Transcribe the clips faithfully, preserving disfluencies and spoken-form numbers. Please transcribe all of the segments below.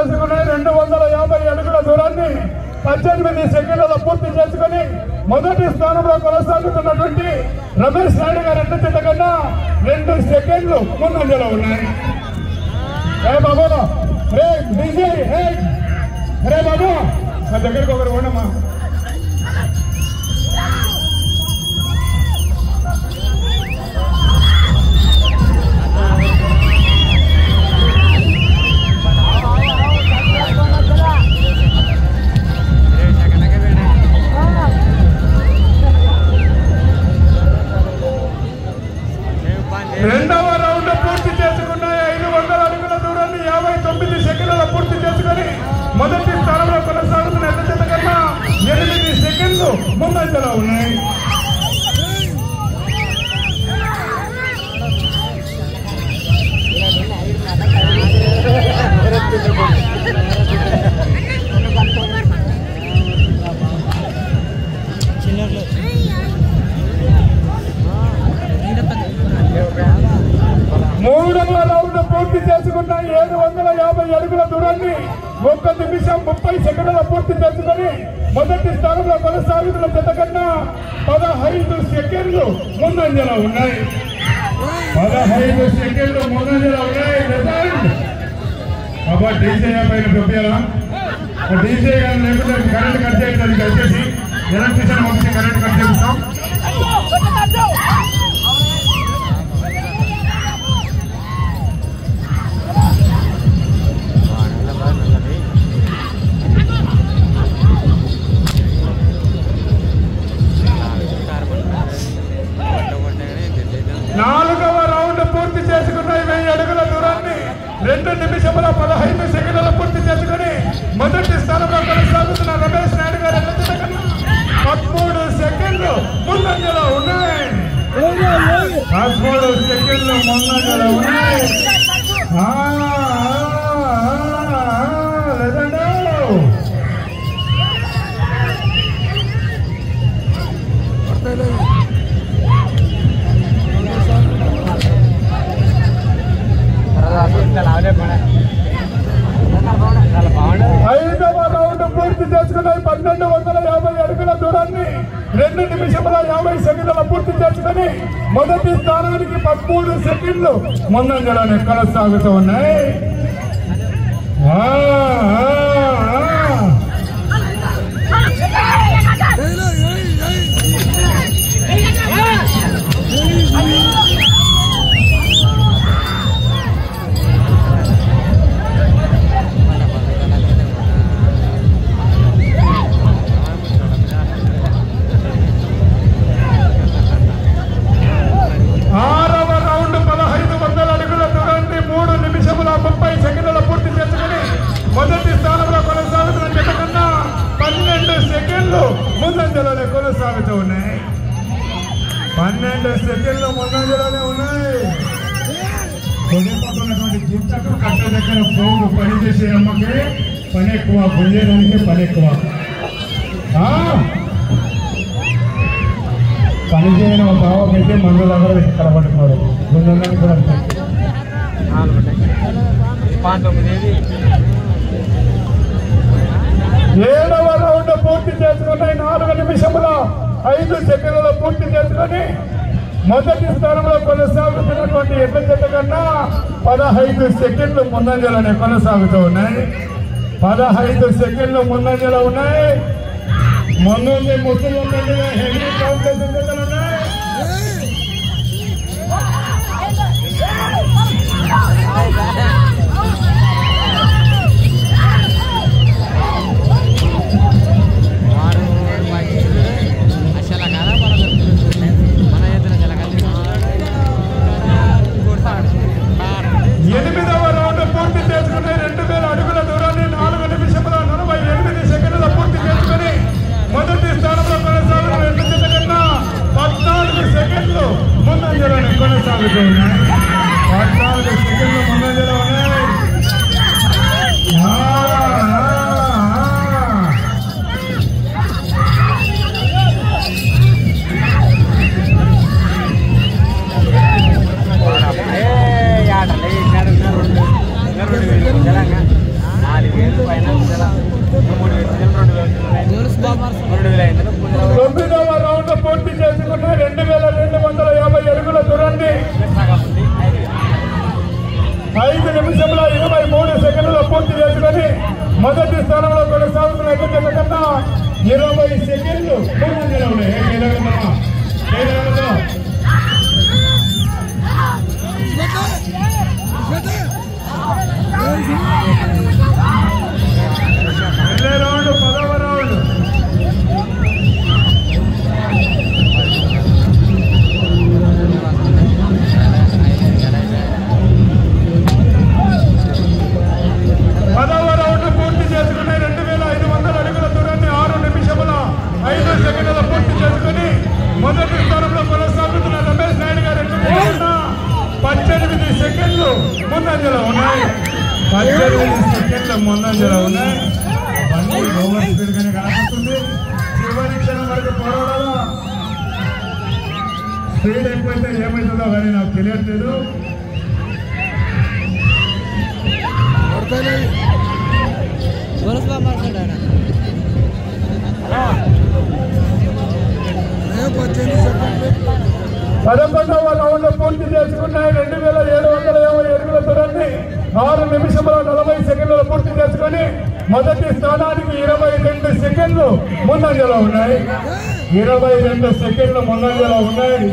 చేసుకుని రెండు వందల యాభై అడుగుల దూరాన్ని పద్దెనిమిది సెకండ్లలో పూర్తి చేసుకుని మొదటి స్థానంలో కొనసాగుతున్నటువంటి రమేష్ నాయుడు గారు ఎంత చెత్త కన్నా రెండు సెకండ్లు ముందంజలో ఉన్నాయి. ఏ బాబు రే డీజే రే బాబు నా దగ్గరకు ఒకరు ఉండమ్మా. రెండవ రౌండ్ పూర్తి చేసుకున్నాయి. ఐదు వందల అడుగుల దూరాన్ని యాభై తొమ్మిది సెకండ్ల పూర్తి చేసుకుని మొదటి స్థానంలో కొనసాగుతున్న ఎట్ల చేత కన్నా ఎనిమిది సెకండ్లు ముందంజలో ఉన్నాయి. మూడవ రౌండ్ పూర్తి చేసుకున్న ఏడు వందల యాభై అడుగుల దూరాన్ని ఒక్క నిమిషం ముప్పై సెకండ్ల పూర్తి చేసుకుని మొదటి స్థానంలో కొనసాగుతున్న జత కన్నా పదహైదు సెకండ్లు ముందంజలో ఉన్నాయి. పదహైదు సెకండ్లు ముందంజలో ఉన్నాయి. బాబా డీజే పైన పంపించాలా? డీజే కానీ లేకుంటే కరెంట్ కట్ చేయడానికి దయచేసి ఎలక్ట్రీషియన్ పంపించి కరెంట్ కట్ చేస్తాం. నాలుగవ రౌండ్ పూర్తి చేసుకున్న వెయ్యి అడుగుల దూరాన్ని రెండు నిమిషముల పదహైదు సెకండ్ల పూర్తి చేసుకుని మొదటి స్థానంలో కొనసాగుతున్న రమేష్ నాయుడు గారు పదమూడు సెకండ్లు ముందంజలో ఉన్నాయి. పదమూడు సెకండ్లు ముందంజలో ఉన్నాయి. లేదండి ఐదవ రౌండ్ పూర్తి చేసుకుని పన్నెండు వందల యాభై అడుగుల దూరాన్ని రెండు నిమిషముల యాభై సెకండ్ల పూర్తి చేసుకుని మొదటి స్థానానికి పదమూడు సెకండ్లు ముందంజలోనే కొనసాగుతూ ఉన్నాయి. ఆరవ రౌండ్ పదహైదు వందల అడుగుల దూరాన్ని మూడు నిమిషముల ముప్పై సెకండ్ల పూర్తి చేసుకుని మొదటి స్థానంలో కొనసాగుతున్న జత కన్నా పన్నెండు సెకండ్లు ముందంజలోనే కొనసాగుతూ ఉన్నాయి. పన్నెండు సెకండ్లు ముందంజలోనే ఉన్నాయి. కొనిపోతున్నటువంటి జింతకు కట్ట దగ్గర పోగు పనిచేసే అమ్మకి పని ఎక్కువ, గుంజేదానికి పని ఎక్కువ. పనిచేయని ఒక బావకైతే మందుల దగ్గర కలబడుతున్నారు. గుంజడానికి కూడా ఏడవ రౌండ్ పూర్తి చేసుకున్నాయి. నాలుగు నిమిషముల ఐదు సెకండ్ల పూర్తి చేసుకుని మొదటి స్థానంలో కొనసాగుతున్నటువంటి ఎడ్ల జత కన్నా పదహైదు సెకండ్లు ముందంజలోనే కొనసాగుతూ ఉన్నాయి. పదహైదు సెకండ్లు ముందంజలో ఉన్నాయి. ముందుంది ముసలి హెవీ కాంపిటీషన్ జతలు ఉన్నాయి. ఎనిమిదవ రౌండ్ పూర్తి చేసుకుని రెండు వేల అడుగుల దూరాన్ని నాలుగు నిమిషముల నలభై ఎనిమిది సెకండ్ల పూర్తి చేసుకుని మొదటి స్థానంలో కొనసాగుతున్న రెండు జత కన్నా పద్నాలుగు సెకండ్లు ముందంజలోనే కొనసాగుతూ ఉన్నాయి. పద్నాలుగు సెకండ్లు ముందంజలో ఉన్నాయి. నాలుగు మొదటి స్థానంలో కొనసాగుతున్న ఎడ్ల జత కన్నా ఇరవై సెకండ్లు ముందంజలో ఉన్నాయి. వెళ్ళే రౌండ్ పదవ రౌండ్. పదవ రౌండ్ పూర్తి చేసుకుని రెండు వేల ఐదు వందల అడుగుల దూరాన్ని ఆరు నిమిషముల ఐదు సెకండ్ల పూర్తి చేసుకుని మొదటి స్థానంలో కొనసాగుతున్న రమేష్ నాయుడు గారు పద్దెనిమిది సెకండ్లు ముందంజలో ఉన్నాయి. పద్దెనిమిది సెకండ్ల ముందంజలో ఉన్నాయి. బండి ఓవర్ స్పీడ్ గానే కనపడుతుంది. చివరి క్షణం వరకు పోరాడాలా. స్పీడ్ ఎక్కువైతే ఏమవుతుందో కానీ నాకు తెలియట్లేదు. పదకొండవ రౌండ్ పూర్తి చేసుకున్నాయి. రెండు వేల ఏడు వందల యాభై అడుగుల దూరాన్ని ఆరు నిమిషముల నలభై సెకండ్లు పూర్తి చేసుకుని మొదటి స్థానానికి ఇరవై రెండు సెకండ్లు ముందంజలో ఉన్నాయి. ఇరవై రెండు సెకండ్లు ముందంజలో ఉన్నాయి.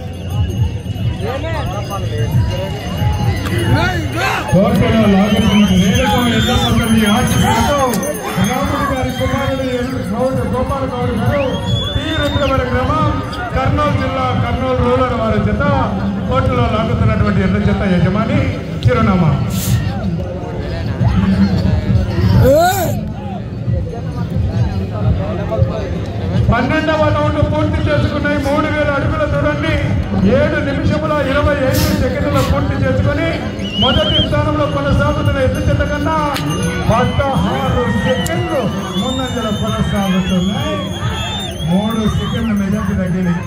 కోర్టులో లాగుతున్నటువంటి ఆశతో రాముడి గారి కుమారుడు గోపాల గౌడ్ గారు టీ రుద్రవరం గ్రామం కర్నూలు జిల్లా కర్నూలు రూరల్ వారి చేత కోర్టులో లాగుతున్నటువంటి ఎడ్ల చేత యజమాని చిరునామా. పన్నెండవ రౌండ్ పూర్తి చేసుకున్నాయి. మూడు వేల అడుగుల దూరాన్ని ఏడు నిమిషముల ఇరవై ఐదు సెకండ్ల పూర్తి చేసుకుని మొదటి స్థానంలో కొనసాగుతున్న ఎద్దు చేత కన్నా పదహారు సెకండ్లు ముందంజలో కొనసాగుతున్నాయి. మూడు సెకండ్ల మెజార్టీ తగ్గింది.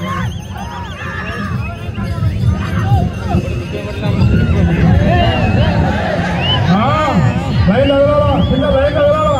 లైన్ ఎగరాలా కింద లైన్ ఎగరాలా.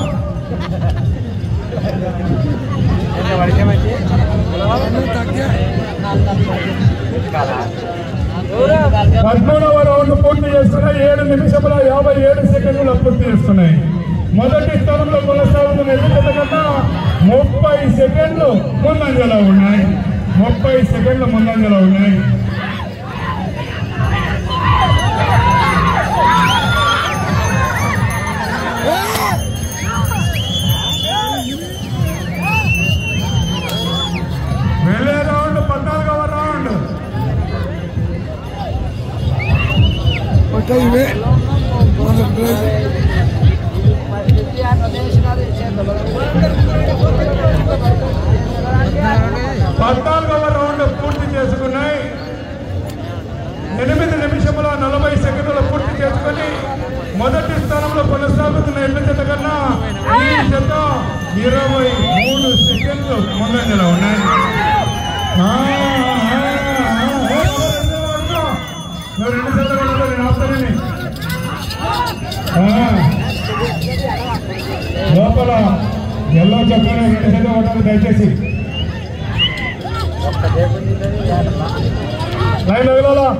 పద్మూడవ రౌండ్ పూర్తి చేస్తున్నాయి. ఏడు నిమిషముల యాభై ఏడు సెకండ్లు పూర్తి చేస్తున్నాయి. మొదటి స్థానంలో కొనసాగుతున్న ఎదుగుదల కన్నా ముప్పై సెకండ్లు ముందంజలో ఉన్నాయి. ముప్పై సెకండ్లు ముందంజలో ఉన్నాయి. వెళ్ళే రౌండ్ పద్నాలుగవ రౌండ్. పద్నాలుగవ రౌండ్ పూర్తి చేసుకున్నాయి. ఎనిమిది నిమిషముల నలభై సెకండ్లు పూర్తి చేసుకుని మొదటి స్థానంలో కొనసాగుతున్న ఎడ్ల జత కన్నా ఈ జత ఇరవై మూడు సెకండ్లు ముందంజలో ఉన్నాయి. రెండు జతలు నేను ఆపుతానని లోపల ఎల్లో చెప్పాను. రెండు జతలు కొట్టాలి దయచేసి. లైన్ ఎగరాలా.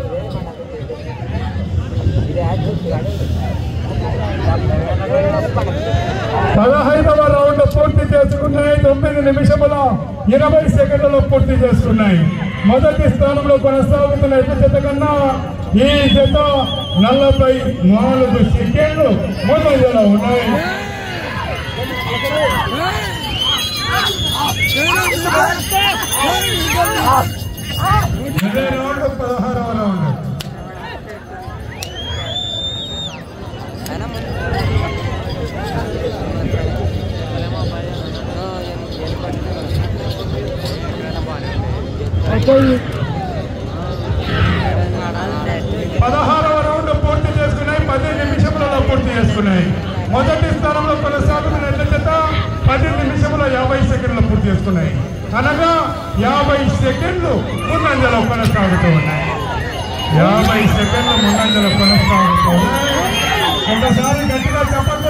పదహైదవ రౌండ్ పూర్తి చేసుకున్నాయి. తొమ్మిది నిమిషముల ఇరవై సెకండ్లు పూర్తి చేసుకున్నాయి. మొదటి స్థానంలో కొనసాగుతున్న ఎడ్ల జత కన్నా ఈ జత నలభై నాలుగు సెకండ్లు ముందంజలో ఉన్నాయి. అదే రౌండ్ పదహారవ రౌండ్. పదహారవ రౌండ్ పూర్తి చేసుకున్నాయి. పది నిమిషములలో పూర్తి చేసుకున్నాయి. మొదటి స్థానంలో కొనసాగుతున్న ఎడ్ల జత పది నిమిషముల యాభై సెకండ్లు పూర్తి చేసుకున్నాయి. అనగా యాభై సెకండ్లు ముందంజలో కొనసాగుతూ ఉన్నాయి. యాభై సెకండ్లు ముందంజలో కొనసాగుతూ ఉన్నాయి. ఒకసారి గట్టిగా చెప్పండి.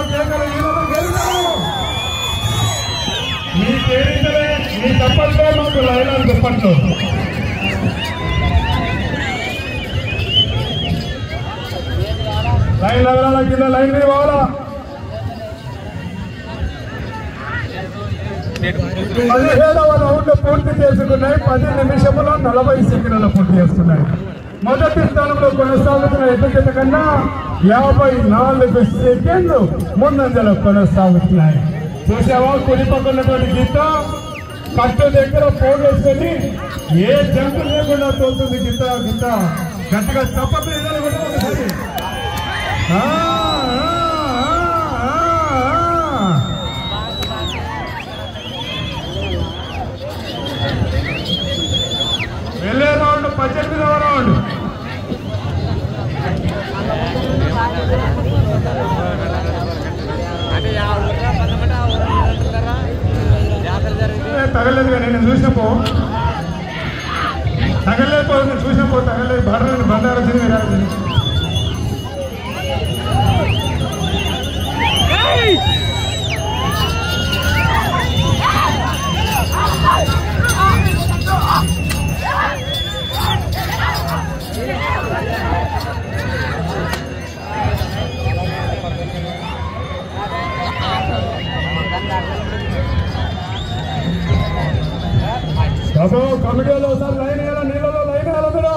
మీ పేరింటలే మీ తప్పట్లో మాకు లైనాలు చెప్పట్లు. లైన్ ఎగరాల కింద లైన్ మీద పోవాలా. పదిహేడవ రౌండ్ పూర్తి చేసుకున్నాయి. పది నిమిషముల నలభై సెకండ్ల పూర్తి చేసుకున్నాయి. మొదటి స్థానంలో కొనసాగుతున్న ఎడ్ల జత కన్నా యాభై నాలుగు సెకండ్లు ముందంజలో కొనసాగుతున్నాయి. చూసావా కుడి పక్కనటువంటి గీత కట్టు దగ్గర ఫోన్ వేసుకొని ఏ జంపు లేకుండా తోలుతుంది. గీత గీత గట్టిగా తప్పదు ఒకసారి. వెళ్ళే రౌండ్ పద్దెనిమిదవ రౌండ్. తగలేదుగా నేను చూసినపో తగలేపో నేను చూసినపో తగలేదు. బండారు బండారు వచ్చింది రాజు. బాబు కమిటీలో ఒకసారి లైన్ వేయాల, నీళ్ళలో లైన్ వేయాల. మీరు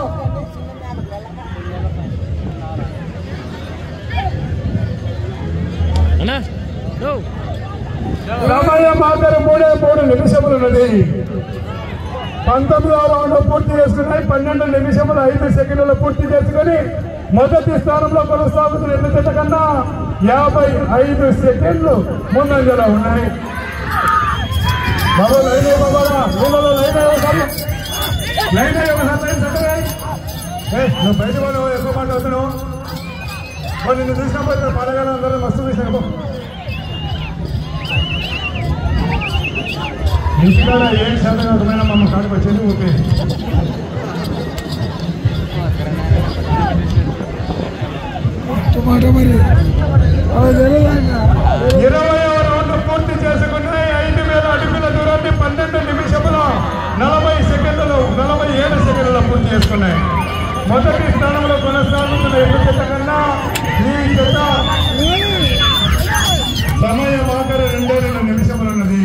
రామయ్య మాకరు మూడే మూడు నిమిషములు ఉన్నది. పంతొమ్మిదవ రౌండ్ పూర్తి చేసుకున్నాయి. పన్నెండు నిమిషములు ఐదు సెకండ్లు పూర్తి చేసుకుని మొదటి స్థానంలో కొనసాగుతున్న ఎడ్ల జత కన్నా యాభై ఐదు సెకండ్లు ముందంజలో ఉన్నాయి. బాబు లైన్ బాబా నీళ్ళలో లైన్ ఒకసారి లైన్ ఒకసారి లైన్ సెంటర్. నువ్వు బయట వాళ్ళు ఎక్కువ మాట అవుతున్నావు. నిన్ను చూసినప్పుడు పడగల అందరూ మస్తు చూసినా ఇంటికాడ ఏం శాతమైన మమ్మల్ని కాడికి వచ్చేది ఓకే. ఇరవై రౌండ్ పూర్తి చేసుకున్నాయి. ఐదు వేల అడుగుల దూరాన్ని పన్నెండు నిమిషముల నలభై సెకండ్లు నలభై ఏడు సెకండ్ల పూర్తి చేసుకున్నాయి. మొదటి స్థానంలో కొనసాగుతున్న ఎడ్ల జత కన్నా ఈ జత సమయం ఆఖరి రెండే రెండు నిమిషములు ఉన్నది.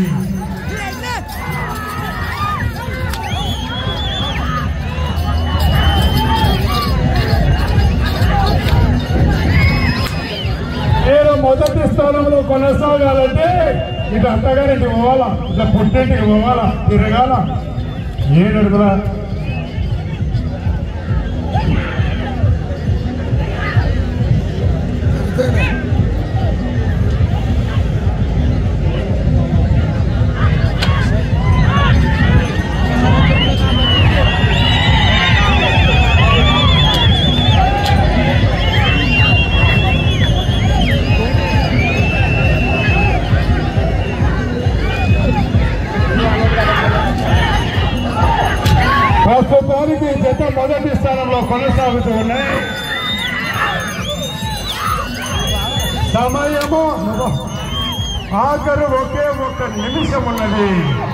నేను మొదటి స్థానంలో కొనసాగాలంటే ఇటు అత్తగారింటికి పోవాలా, ఇట్లా పుట్టింటికి పోవాలా, తిరగాల ఏడుగురా. ప్రస్తుతానికి జత మొదటి స్థానంలో కొనసాగుతూ ఉన్నాయి. సమయము ఆఖరు ఒకే ఒక్క నిమిషం ఉన్నది.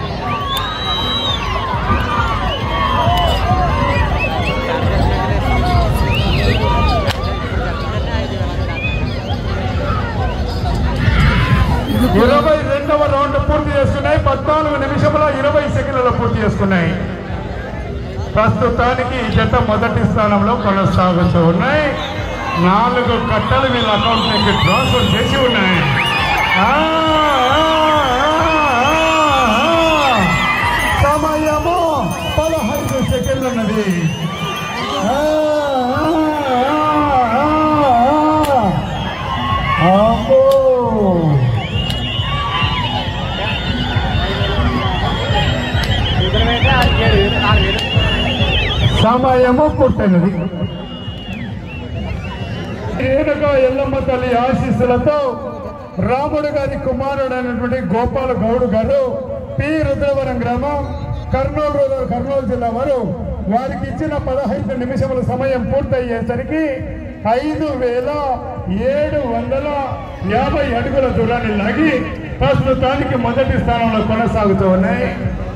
ఇరవై రెండవ రౌండ్ పూర్తి చేసుకున్నాయి. పద్నాలుగు నిమిషముల ఇరవై సెకండ్లలో పూర్తి చేసుకున్నాయి. ప్రస్తుతానికి జత మొదటి స్థానంలో కొనసాగుతూ ఉన్నాయి. నాలుగు కట్టలు వీళ్ళ అకౌంట్లోకి ట్రాన్స్ఫర్ చేసి ఉన్నాయి. సమయము పదహైదు సెకండ్లు ఉన్నది. సమయము పుట్టినది. రేణుకా ఎల్లమ్మ తల్లి ఆశీస్సులతో రాముడు గారి కుమారుడు అయినటువంటి గోపాల గౌడ్ గారు పి రుద్రవరం గ్రామం కర్నూలు కర్నూలు జిల్లా వారు వారికి ఇచ్చిన పదహైదు నిమిషముల సమయం పూర్తయ్యేసరికి ఐదు వేల ఏడు వందల యాభై అడుగుల దూరాన్ని లాగి ప్రస్తుతానికి మొదటి స్థానంలో కొనసాగుతూ ఉన్నాయి.